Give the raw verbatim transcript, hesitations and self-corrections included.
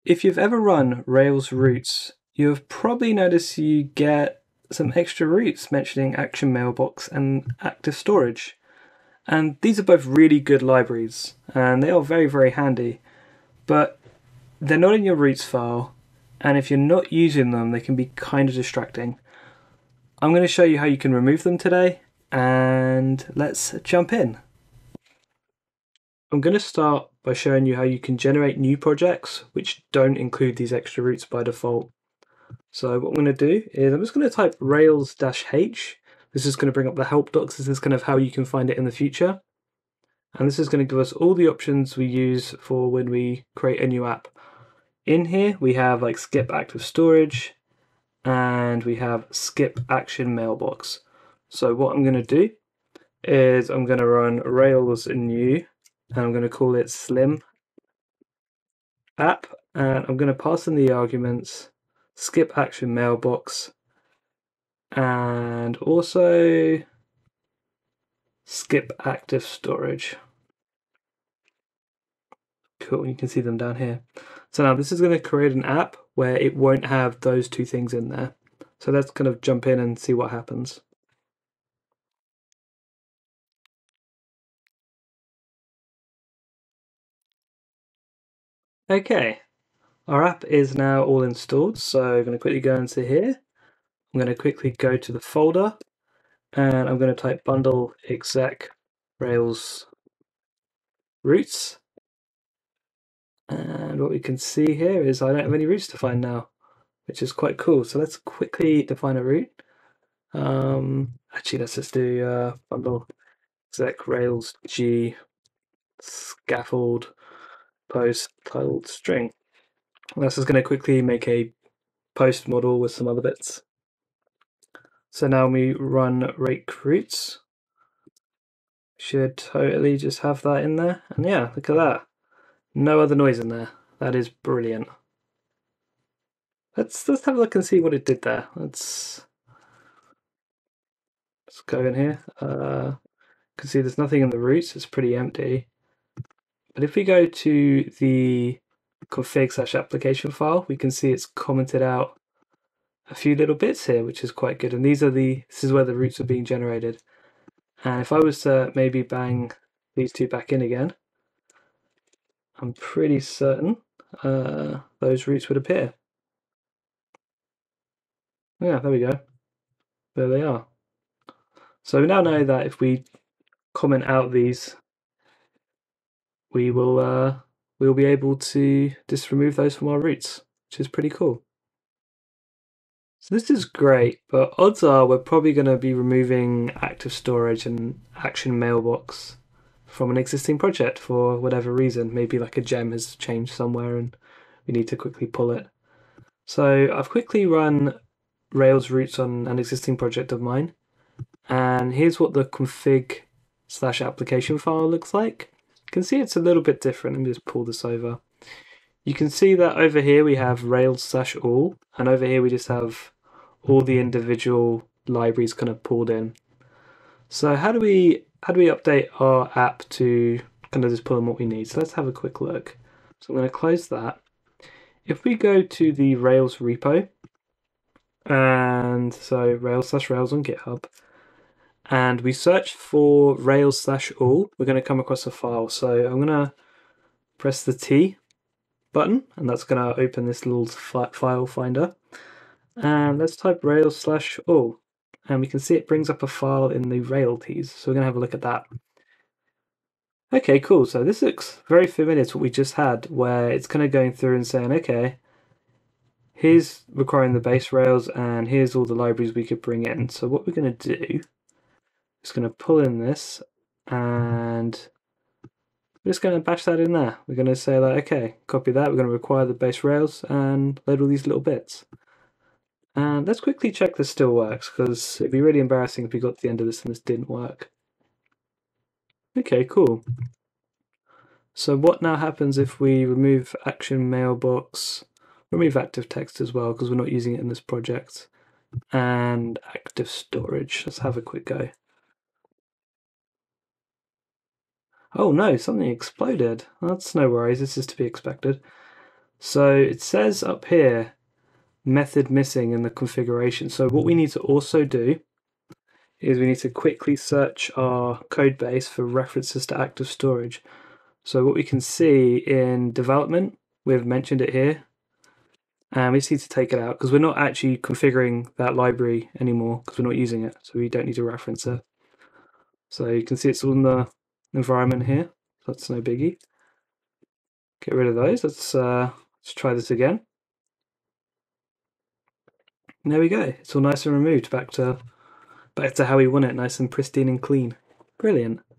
If you've ever run Rails routes, you've probably noticed you get some extra routes mentioning ActionMailbox and ActiveStorage. And these are both really good libraries, and they are very, very handy. But they're not in your routes file, and if you're not using them, they can be kind of distracting. I'm going to show you how you can remove them today, and let's jump in. I'm going to start by showing you how you can generate new projects which don't include these extra routes by default. So what I'm going to do is I'm just going to type rails-h. This is going to bring up the help docs. This is kind of how you can find it in the future. And this is going to give us all the options we use for when we create a new app. In here we have like skip active storage and we have skip action mailbox. So what I'm going to do is I'm going to run rails new and I'm going to call it slim app, and I'm going to pass in the arguments skip action mailbox and also skip active storage. Cool, you can see them down here. So now this is going to create an app where it won't have those two things in there. So let's kind of jump in and see what happens. Okay, our app is now all installed, so I'm going to quickly go into here. I'm going to quickly go to the folder and I'm going to type bundle exec rails routes. And what we can see here is I don't have any routes defined now, which is quite cool. So let's quickly define a route. Um, actually, let's just do uh, bundle exec rails g scaffold post titled string. This is going to quickly make a post model with some other bits. So now we run rake routes. Should totally just have that in there. And yeah, look at that. No other noise in there. That is brilliant. Let's let's have a look and see what it did there. Let's let's go in here. Uh, you can see there's nothing in the routes. It's pretty empty. But if we go to the config slash application file, we can see it's commented out a few little bits here, which is quite good. And these are the this is where the routes are being generated. And if I was to maybe bang these two back in again, I'm pretty certain uh, those routes would appear. Yeah, there we go. There they are. So we now know that if we comment out these, we will uh, we will be able to just remove those from our routes, which is pretty cool. So this is great, but odds are we're probably going to be removing ActiveStorage and ActionMailbox from an existing project for whatever reason. Maybe like a gem has changed somewhere and we need to quickly pull it. So I've quickly run Rails routes on an existing project of mine, and here's what the config slash application file looks like. You can see it's a little bit different. Let me just pull this over. You can see that over here we have Rails slash all, and over here we just have all the individual libraries kind of pulled in. So how do we how do we update our app to kind of just pull in what we need? So let's have a quick look. So I'm going to close that. If we go to the Rails repo, and so Rails slash Rails on GitHub, and we search for Rails slash all, we're going to come across a file. So I'm going to press the T button, and that's going to open this little file finder. And let's type Rails slash all, and we can see it brings up a file in the Railties. So we're going to have a look at that. Okay, cool. So this looks very familiar to what we just had, where it's kind of going through and saying, okay, here's requiring the base Rails, and here's all the libraries we could bring in. So what we're going to do is going to pull in this, and we're just going to bash that in there. We're going to say like, okay, copy that. We're going to require the base Rails and load all these little bits. And let's quickly check this still works, because it'd be really embarrassing if we got to the end of this and this didn't work. Okay, cool. So what now happens if we remove Action Mailbox, remove Active Text as well, because we're not using it in this project, and Active Storage? Let's have a quick go. Oh no, something exploded. That's no worries, this is to be expected. So it says up here, method missing in the configuration. So what we need to also do is we need to quickly search our code base for references to active storage. So what we can see in development, we've mentioned it here, and we just need to take it out because we're not actually configuring that library anymore because we're not using it, so we don't need to reference it. So you can see it's all in the environment here, so that's no biggie. Get rid of those. Let's uh, let's try this again. And there we go. It's all nice and removed, back to back to how we want it, nice and pristine and clean. Brilliant.